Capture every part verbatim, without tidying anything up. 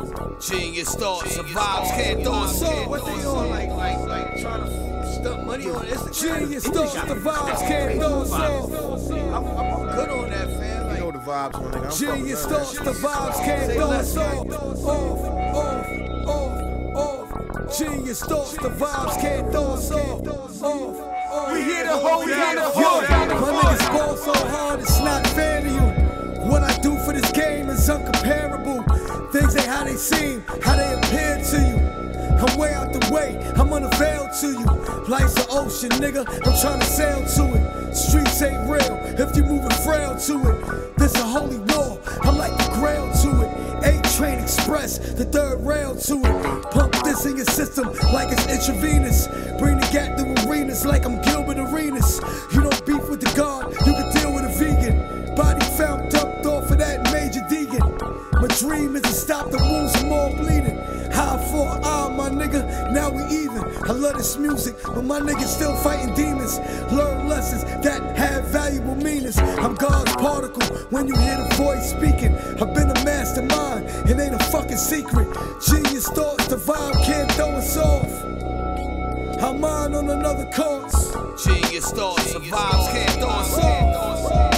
Genius thoughts, the vibes can't throw us off. What they on, like, like, like trying to stuff money on Instagram? Genius thoughts, the vibes can't throw us off. I'm, I'm good on that, fam. Like, You know the vibes, my nigga. I'm Genius fucking thoughts, the vibes can't throw us off. Off, off, off, off. Genius thoughts, the vibes can't throw us off. Off. We here to hold down the Yo, hold down the my niggas ball so hard it's not fair to you. What I do for this game is uncomparable. Things ain't how they seem, how they appear to you. I'm way out the way, I'm unavailed to you. Life's an ocean, nigga, I'm trying to sail to it. Streets ain't real, if you moving frail to it. This a holy war, I'm like the grail to it. A-Train Express, the third rail to it. Pump this in your system like it's intravenous. Bring the gap to arenas like I'm Gilbert Arenas. You don't beef with the God, you can deal with a vegan. Body found dumped off of that Major Deegan. My dream is to stop the wounds from all bleeding. High for ah, my nigga, now we even. I love this music, but my niggas still fighting demons. Learn lessons that have valuable meanings. I'm God's particle when you hear the voice speaking. I've been a mastermind, it ain't a fucking secret. Genius thoughts, the vibe can't throw us off. I'm on on another course. Genius thoughts, the vibes can't throw us off.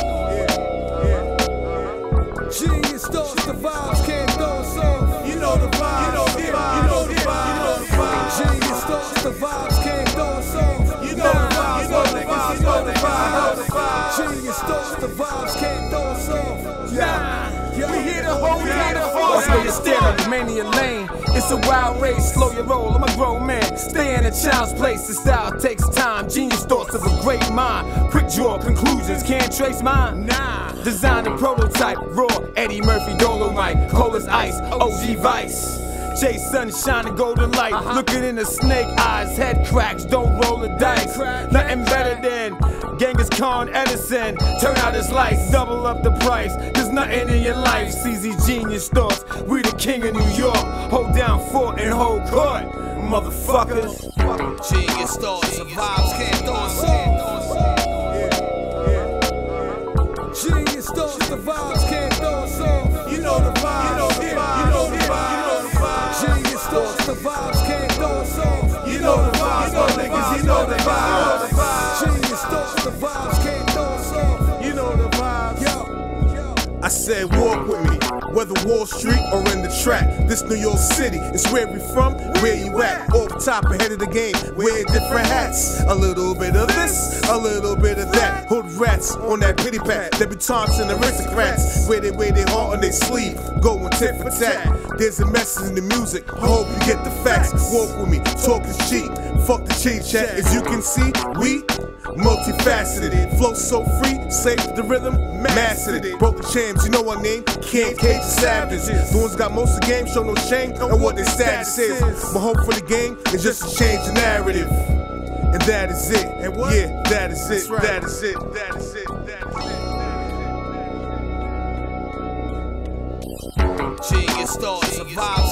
Genius thoughts, the vibes can't throw us off. You know the vibe, you know the vibe, you know the vibe, you know the vibe. Genius thoughts, the vibes can't throw us off. You know the vibe, you know the vibe, you know the vibe, you know the vibe. Genius thoughts, the vibes can't throw us off. Nah, we here to hold down the hold That's where you stare at the mania lane. It's a wild race, slow your roll, I'm a grown man. Stay in a child's place, the style takes time. Genius thoughts of a great mind. Quick draw conclusions, can't trace mine. Nah. Design a prototype, raw, Eddie Murphy, Dolomite. Cold as ice, O G Vice. Chase sunshine and golden light. Uh-huh. Looking in the snake eyes, head cracks, don't roll the dice. Nothing better than Genghis Khan Edison. Turn out his lights, double up the price. There's nothing in your life. C Z Genius thoughts, we the king of New York. Hold down fort and hold court, motherfuckers. Genius thoughts, the vibes can't throw us off. Genius thoughts, the vibes can't throw us off. You know the vibe, you know the vibe, you know the vibe, you know the vibe. Genius thoughts, the vibes can't throw us off. You know the vibe, you know the niggas, you know the vibe, you know the vibe. Genius thoughts, the vibes can't throw us off. You know the vibe. Yo, yo. I said walk with me, whether Wall Street or in the track. This New York City is where we from, where you at. Off top, ahead of the game, wear different hats. A little bit of this, a little bit of that. Hood rats on that pity pat. Debutantes and aristocrats, where they wear their heart on their sleeve, going tit for tat. There's a message in the music, I hope you get the facts. Walk with me, talk is cheap, fuck the cheat chat. As you can see, we multifaceted, flow so free, safe the rhythm, mastered it. Broke the champs, you know our name, can't cage the savages. The ones got most of the game, show no shame and what their status is. My hope for the game is just to change the narrative, and that is it. And what? Yeah, that is it. Right. That is it. That is it. That is it. Genius thoughts, the vibes